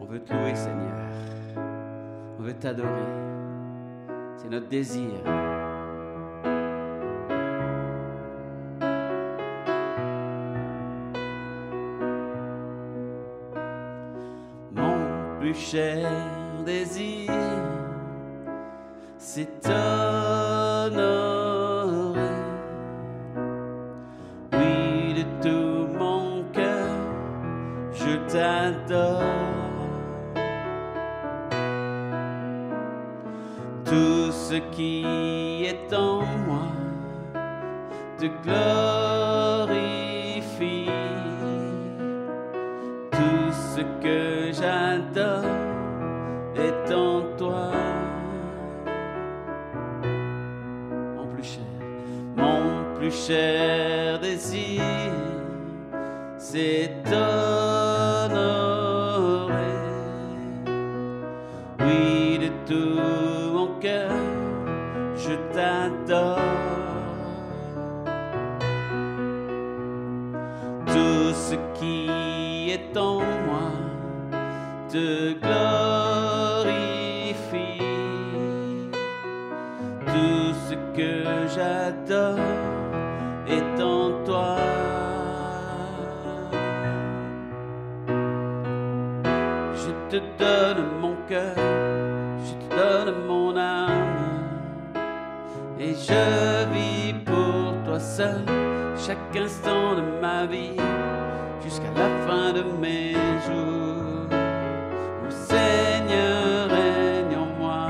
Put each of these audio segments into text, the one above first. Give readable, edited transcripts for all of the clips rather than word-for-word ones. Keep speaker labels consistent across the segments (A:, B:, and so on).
A: veut te louer, Seigneur. On veut t'adorer. C'est notre désir. Mon plus cher désir, c'est t'honorer. Oui, de tout mon cœur, je t'adore. Tout ce qui est en moi te glorifie. Tout ce que j'adore est en toi. Mon plus cher désir, c'est t'honorer. Oui, de tout mon cœur, je t'adore. Tout ce qui est en moi te glorifie. Tout ce que j'adore est en toi. Je te donne mon cœur, je te donne mon âme, et je vis pour toi seul chaque instant de ma vie, jusqu'à la fin de mes jours. Mon Seigneur règne en moi.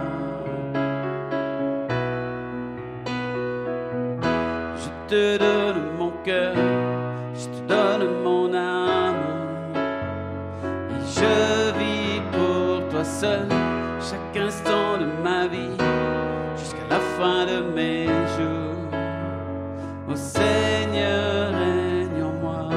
A: Je te donne mon cœur, je te donne mon âme, et je vis pour toi seul chaque instant de ma vie, jusqu'à la fin de mes jours. Ô Seigneur, règne en moi.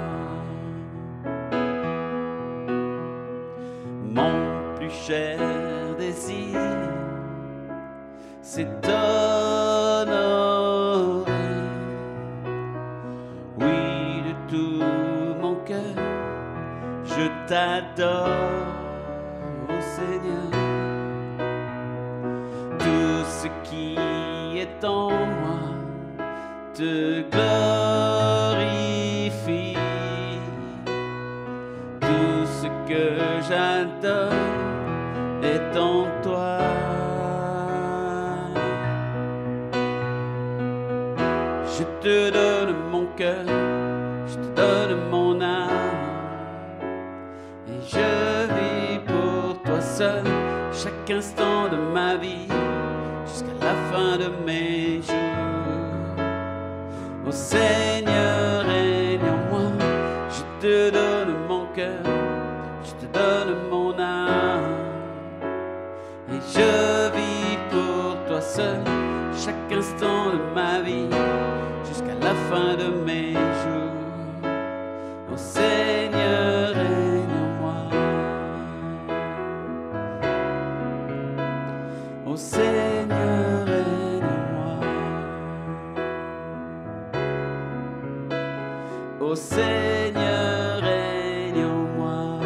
A: Mon plus cher désir, c'est t'honorer. Oui, de tout mon cœur, je t'adore, ô Seigneur. Tout ce qui est en moi te glorifie. Tout ce que j'adore est en toi. Je te donne mon cœur, je te donne mon âme, et je vis pour toi seul chaque instant de ma vie, jusqu'à la fin de mes jours. Ô Seigneur, règne en moi. Je te donne mon cœur, je te donne mon âme, et je vis pour toi seul chaque instant de ma vie, jusqu'à la fin de mes jours. Ô Seigneur, règne en moi. Ô Seigneur, règne en moi. Ô Seigneur, règne en moi.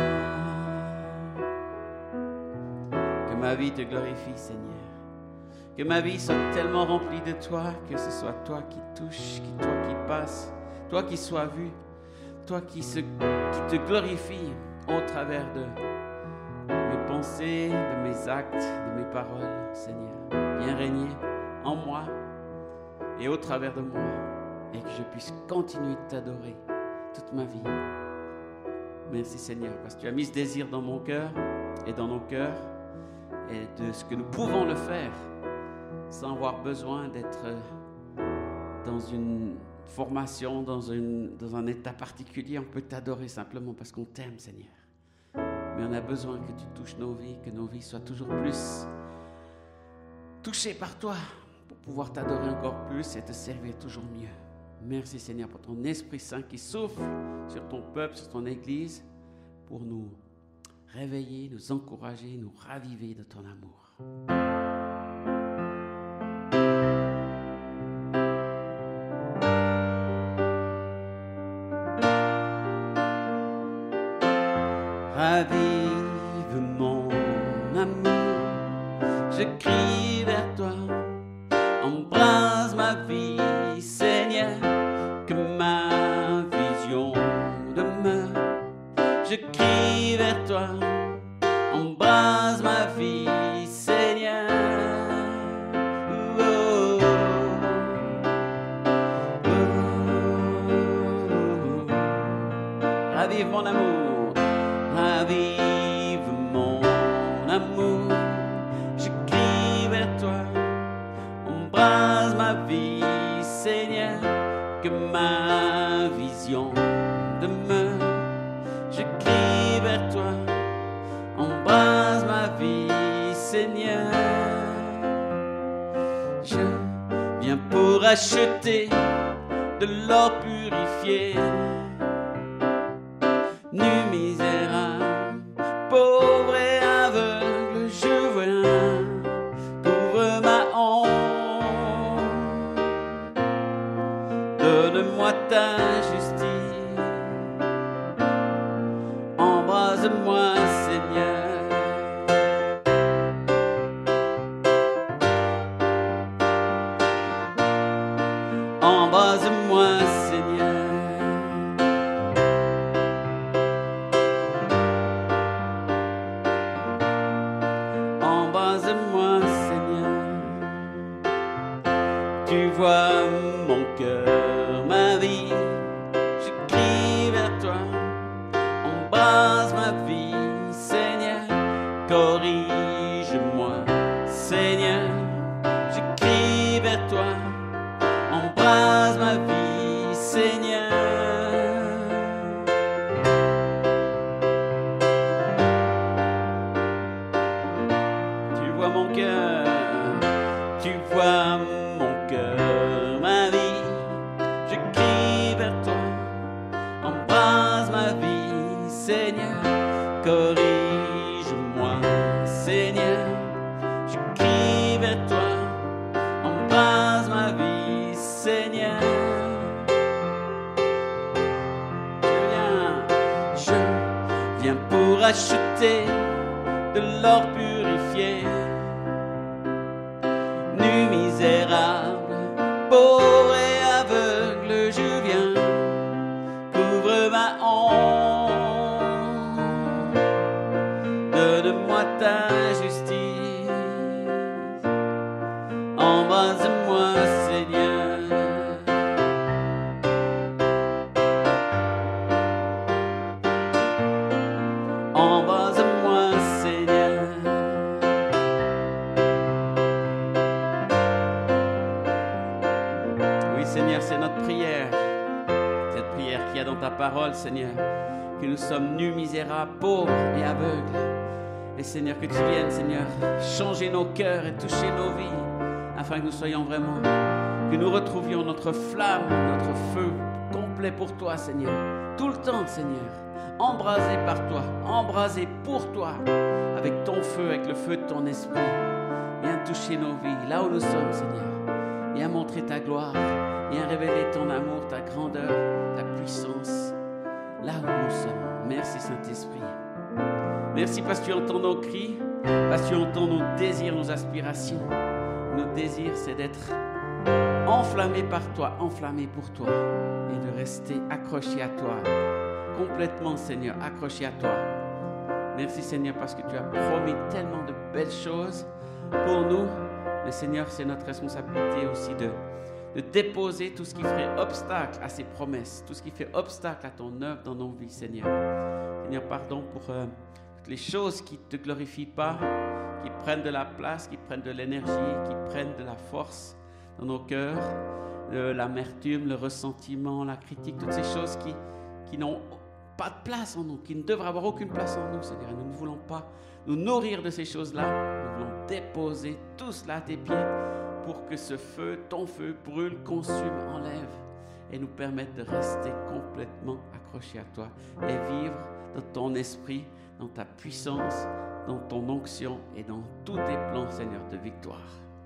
A: Que ma vie te glorifie, Seigneur. Que ma vie soit tellement remplie de toi, que ce soit toi qui touche, toi qui passe, toi qui sois vu, toi qui te glorifie au travers de mes pensées, de mes actes, de mes paroles, Seigneur. Viens régner en moi et au travers de moi, et que je puisse continuer de t'adorer toute ma vie. Merci, Seigneur, parce que tu as mis ce désir dans mon cœur et dans nos cœurs, et de ce que nous pouvons le faire sans avoir besoin d'être dans une formation, dans un état particulier. On peut t'adorer simplement parce qu'on t'aime, Seigneur. Mais on a besoin que tu touches nos vies, que nos vies soient toujours plus touchées par toi pour pouvoir t'adorer encore plus et te servir toujours mieux. Merci, Seigneur, pour ton Esprit Saint qui souffle sur ton peuple, sur ton Église, pour nous réveiller, nous encourager, nous raviver de ton amour. Ravive je crie vers toi. Embrase ma vie, Seigneur, que ma vision demeure. Je crie vers toi, embrase ma vie, Seigneur. Oh, oh, oh, oh. Ravive mon amour, ravive mon amour. Je crie vers toi, embrase ma vie, Seigneur, que ma vision demeure. Je crie vers toi, embrase ma vie, Seigneur. Je viens pour acheter de l'or purifié. Nu, misérable, pauvre et aveugle, je viens, couvre ma honte. Donne-moi ta justice, embrase-moi, Seigneur. Embrase-moi, Seigneur. Embrase-moi, Seigneur. Tu vois mon cœur, ma vie. Je crie vers toi. Embrase ma vie, Seigneur. Corrige-moi, Seigneur. Je crie vers toi. Embrase ma vie, Seigneur. Tu vois mon cœur, tu vois mon cœur, ma vie. Je crie vers toi. Embrase ma vie, Seigneur. Corrige-moi, Seigneur. Je crie vers toi. Embrase ma vie, Seigneur. Je viens pour acheter de l'or purifié. Nu, misérable, pauvre et aveugle, je viens, couvre ma honte. Donne-moi ta justice, embrase-moi, Seigneur. Embrase-moi, Seigneur. Oui, Seigneur, c'est notre prière. Cette prière qu'il y a dans ta parole, Seigneur. Que nous sommes nus, misérables, pauvres et aveugles. Et Seigneur, que tu viennes, Seigneur, changer nos cœurs et toucher nos vies, afin que nous soyons vraiment, que nous retrouvions notre flamme, notre feu complet pour toi, Seigneur. Tout le temps, Seigneur, embrasé par toi, embrasé pour toi, avec ton feu, avec le feu de ton esprit. Viens toucher nos vies, là où nous sommes, Seigneur. Viens montrer ta gloire, viens révéler ton amour, ta grandeur, ta puissance, là où nous sommes. Merci, Saint-Esprit. Merci parce que tu entends nos cris, parce que tu entends nos désirs, nos aspirations. Nos désirs, c'est d'être enflammé par toi, enflammé pour toi, et de rester accroché à toi, complètement, Seigneur, accroché à toi. Merci, Seigneur, parce que tu as promis tellement de belles choses pour nous. Mais Seigneur, c'est notre responsabilité aussi de déposer tout ce qui ferait obstacle à ces promesses, tout ce qui fait obstacle à ton œuvre dans nos vies, Seigneur. Seigneur, pardon pour toutes les choses qui ne te glorifient pas, qui prennent de la place, qui prennent de l'énergie, qui prennent de la force dans nos cœurs, l'amertume, le ressentiment, la critique, toutes ces choses qui n'ont pas de place en nous, qui ne devraient avoir aucune place en nous, Seigneur. Nous ne voulons pas nous nourrir de ces choses-là, nous voulons déposer tout cela à tes pieds pour que ce feu, ton feu, brûle, consume, enlève et nous permette de rester complètement accrochés à toi et vivre dans ton esprit, dans ta puissance, dans ton onction et dans tous tes plans, Seigneur, de victoire.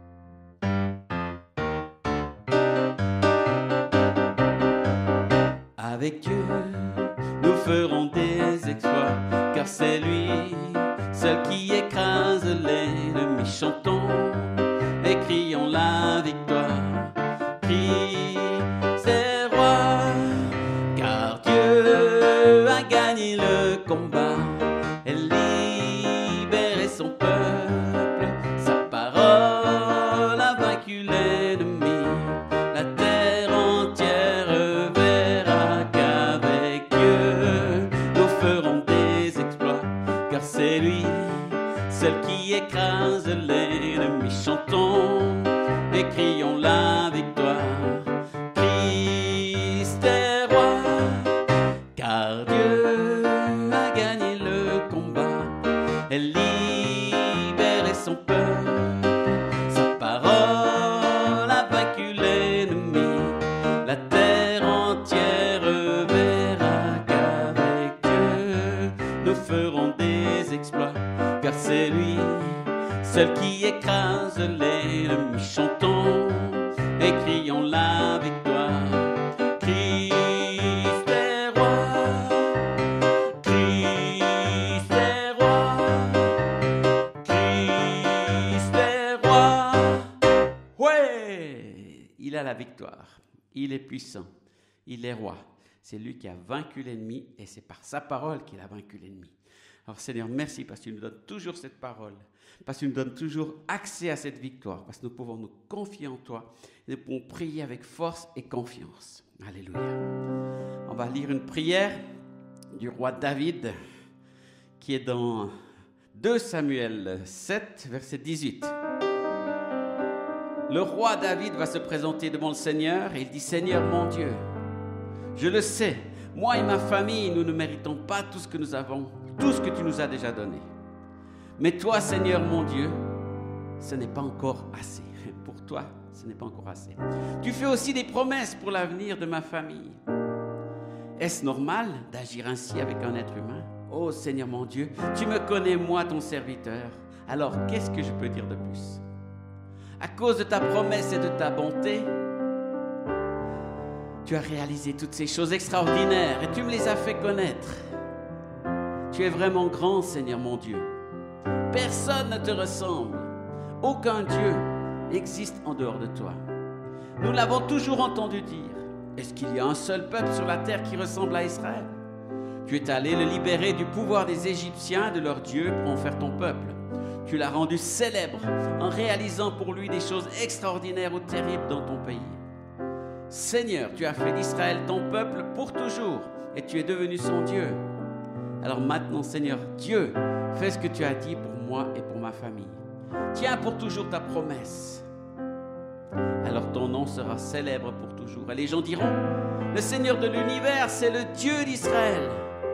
A: Avec Dieu, nous ferons des exploits, car c'est lui, seul qui écrase l'ennemi. Chantons exploits, car c'est lui, seul qui écrase l'ennemi. Chantons et crions la victoire. Christ est roi, Christ est roi, Christ est roi. Ouais, il a la victoire, il est puissant, il est roi. C'est lui qui a vaincu l'ennemi et c'est par sa parole qu'il a vaincu l'ennemi. Alors Seigneur, merci parce que tu nous donnes toujours cette parole, parce que tu nous donnes toujours accès à cette victoire, parce que nous pouvons nous confier en toi et nous pouvons prier avec force et confiance. Alléluia. On va lire une prière du roi David qui est dans 2 Samuel 7, verset 18. Le roi David va se présenter devant le Seigneur et il dit « Seigneur mon Dieu, je le sais, moi et ma famille, nous ne méritons pas tout ce que nous avons, tout ce que tu nous as déjà donné. Mais toi, Seigneur mon Dieu, ce n'est pas encore assez. Pour toi, ce n'est pas encore assez. Tu fais aussi des promesses pour l'avenir de ma famille. Est-ce normal d'agir ainsi avec un être humain? Oh Seigneur mon Dieu, tu me connais, moi, ton serviteur. Alors, qu'est-ce que je peux dire de plus? À cause de ta promesse et de ta bonté, tu as réalisé toutes ces choses extraordinaires et tu me les as fait connaître. Tu es vraiment grand, Seigneur mon Dieu. Personne ne te ressemble. Aucun Dieu n'existe en dehors de toi. Nous l'avons toujours entendu dire. Est-ce qu'il y a un seul peuple sur la terre qui ressemble à Israël? Tu es allé le libérer du pouvoir des Égyptiens, de leur Dieu, pour en faire ton peuple. Tu l'as rendu célèbre en réalisant pour lui des choses extraordinaires ou terribles dans ton pays. Seigneur, tu as fait d'Israël ton peuple pour toujours et tu es devenu son Dieu. Alors maintenant, Seigneur, Dieu, fais ce que tu as dit pour moi et pour ma famille. Tiens pour toujours ta promesse. Alors ton nom sera célèbre pour toujours. Et les gens diront, le Seigneur de l'univers, c'est le Dieu d'Israël.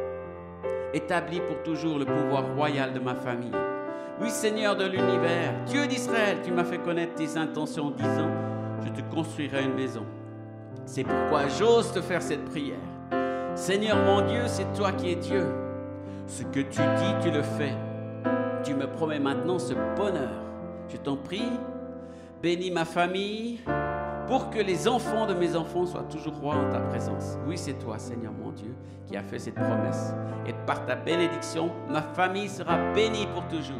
A: Établis pour toujours le pouvoir royal de ma famille. Oui, Seigneur de l'univers, Dieu d'Israël, tu m'as fait connaître tes intentions en disant, je te construirai une maison. C'est pourquoi j'ose te faire cette prière. Seigneur mon Dieu, c'est toi qui es Dieu. Ce que tu dis, tu le fais. Tu me promets maintenant ce bonheur. Je t'en prie, bénis ma famille pour que les enfants de mes enfants soient toujours rois en ta présence. Oui, c'est toi, Seigneur mon Dieu, qui as fait cette promesse. Et par ta bénédiction, ma famille sera bénie pour toujours.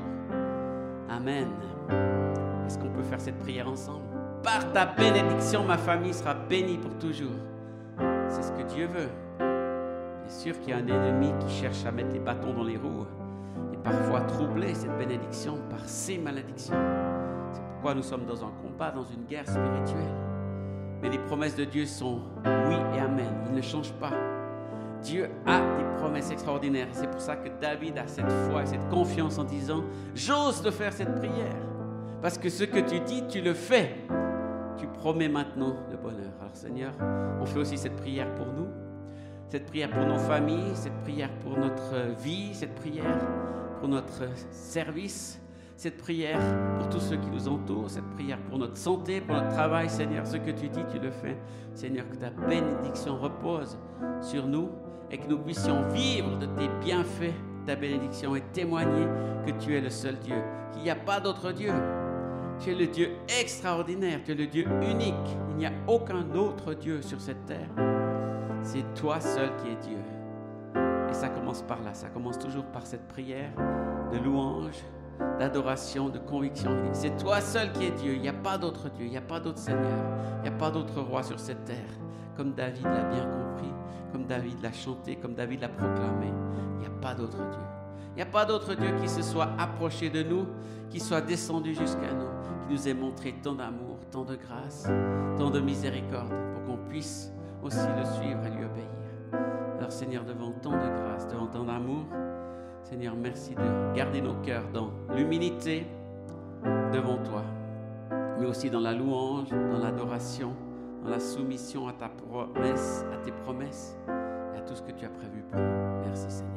A: Amen. Est-ce qu'on peut faire cette prière ensemble? Par ta bénédiction, ma famille sera bénie pour toujours. C'est ce que Dieu veut. Bien sûr qu'il y a un ennemi qui cherche à mettre les bâtons dans les roues et parfois troubler cette bénédiction par ses malédictions. C'est pourquoi nous sommes dans un combat, dans une guerre spirituelle. Mais les promesses de Dieu sont oui et amen. Ils ne changent pas. Dieu a des promesses extraordinaires. C'est pour ça que David a cette foi et cette confiance en disant « J'ose te faire cette prière. Parce que ce que tu dis, tu le fais. Tu promets maintenant le bonheur. » Alors Seigneur, on fait aussi cette prière pour nous, cette prière pour nos familles, cette prière pour notre vie, cette prière pour notre service, cette prière pour tous ceux qui nous entourent, cette prière pour notre santé, pour notre travail. Seigneur, ce que tu dis, tu le fais. Seigneur, que ta bénédiction repose sur nous et que nous puissions vivre de tes bienfaits, ta bénédiction et témoigner que tu es le seul Dieu, qu'il n'y a pas d'autre Dieu. Tu es le Dieu extraordinaire, tu es le Dieu unique. Il n'y a aucun autre Dieu sur cette terre. C'est toi seul qui es Dieu. Et ça commence par là, ça commence toujours par cette prière de louange, d'adoration, de conviction. C'est toi seul qui es Dieu, il n'y a pas d'autre Dieu, il n'y a pas d'autre Seigneur, il n'y a pas d'autre roi sur cette terre. Comme David l'a bien compris, comme David l'a chanté, comme David l'a proclamé, il n'y a pas d'autre Dieu. Il n'y a pas d'autre Dieu qui se soit approché de nous, qui soit descendu jusqu'à nous, qui nous ait montré tant d'amour, tant de grâce, tant de miséricorde, pour qu'on puisse aussi le suivre et lui obéir. Alors Seigneur, devant tant de grâce, devant tant d'amour, Seigneur, merci de garder nos cœurs dans l'humilité devant toi, mais aussi dans la louange, dans l'adoration, dans la soumission à ta promesse, à tes promesses et à tout ce que tu as prévu pour nous. Merci Seigneur.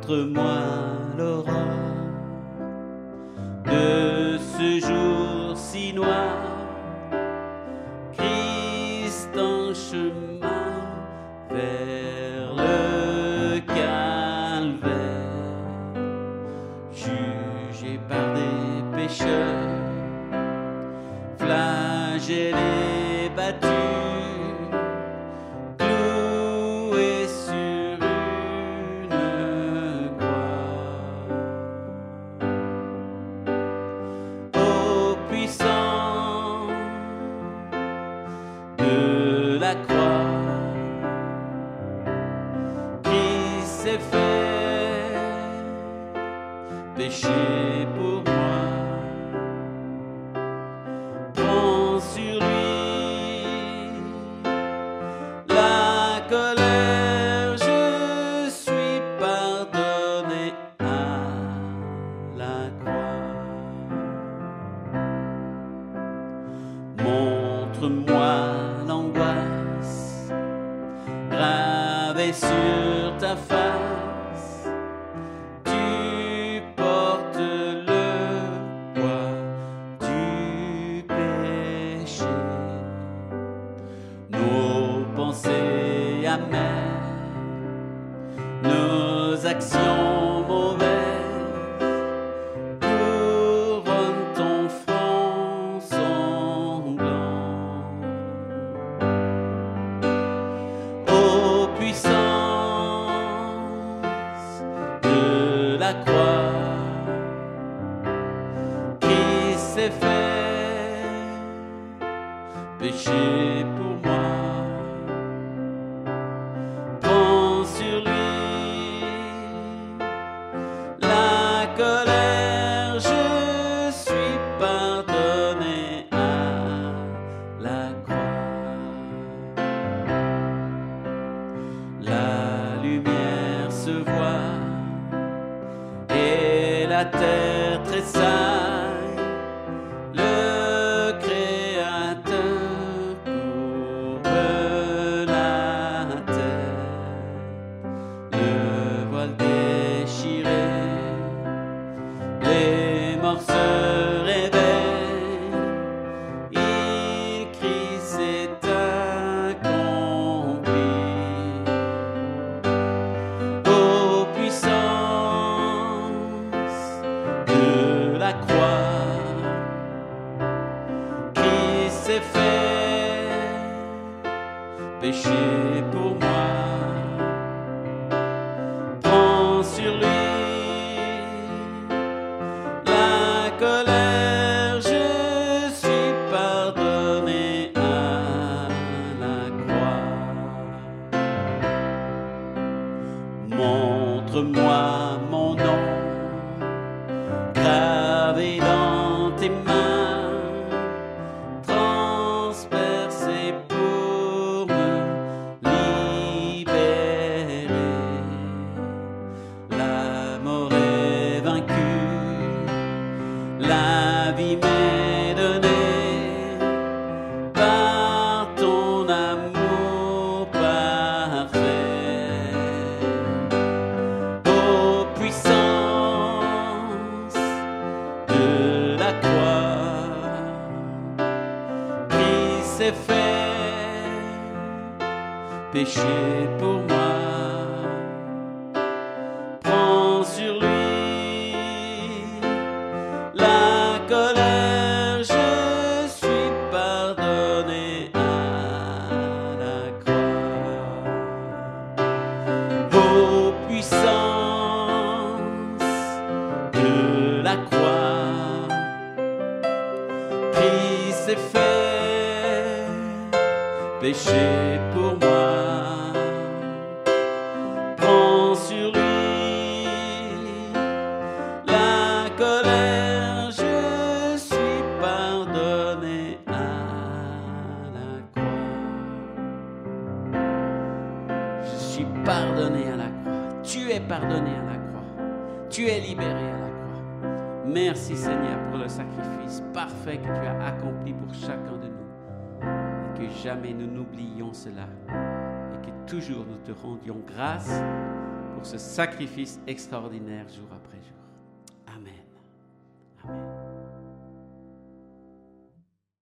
A: montre-moi l'aurore de ce jour si noir. Christ en chemin vers le calvaire, jugé par des pécheurs, flagellé, battu, cloué sur une croix. Ô puissant de la croix, qui s'est fait péché pour moi, prends sur lui la colère, je suis pardonné à la croix. Montre-moi l'angoisse gravée sur ta face, tu portes le poids du péché. Nos pensées amères, nos actions mauvaises, couronne ton front sanglant. Ô puissance de la croix, qui s'est fait péché pour moi, prends sur lui la colère, je suis pardonné à la croix. La lumière se voit et la terre tressaille, le Créateur courbe la terre, le voile déchiré, les morts se réveillent, il crie c'est accompli. Ô puissance de la croix, qui s'est fait péché pour moi, prends sur lui la colère, je suis pardonné à la croix. Montre-moi mon nom gravé dans tes mains, transpercé pour me libérer. La mort est vaincue, la vie m'est donnée par ton amour parfait. Ô puissance de la croix, qui s'est fait péché pour moi, prends sur lui la colère, je suis pardonné à la croix. Ô puissance de la croix, qui s'est fait péché pour moi, prends sur lui la colère, je suis pardonné à la croix. Je suis pardonné à la croix, tu es pardonné à la croix, tu es libéré à la croix. Merci Seigneur pour le sacrifice parfait que tu as accompli pour chacun de nous. Et que jamais nous n'oublions cela. Et que toujours nous te rendions grâce pour ce sacrifice extraordinaire jour après jour.